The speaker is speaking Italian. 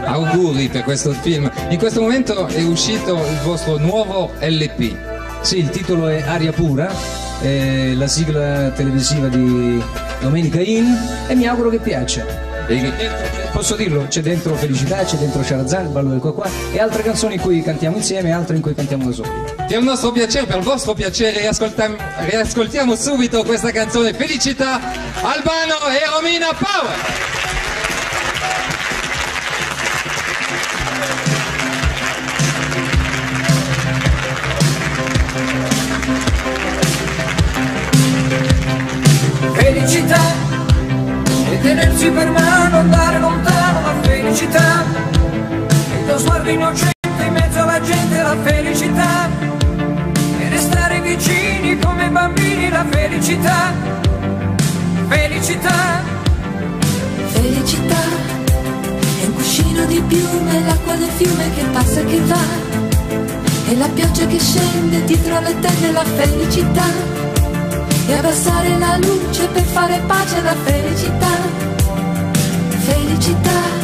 Auguri per questo film. In questo momento è uscito il vostro nuovo LP. Sì, il titolo è Aria Pura, è la sigla televisiva di Domenica In e mi auguro che piaccia. Posso dirlo, c'è dentro Felicità, c'è dentro Sharazan, il ballo del qua e altre canzoni in cui cantiamo insieme e altre in cui cantiamo da soli. Per il nostro piacere, per il vostro piacere, riascoltiamo subito questa canzone Felicità, Albano e Romina Power. Felicità e tenersi per mano, andare lontano, la felicità, il tuo sguardo innocente in mezzo alla gente, la felicità, e restare vicini come bambini, la felicità, felicità. Felicità è un cuscino di piume, l'acqua del fiume che passa e che va, e la pioggia che scende dietro le tende, la felicità. E abbassare la luce per fare pace alla felicità, felicità.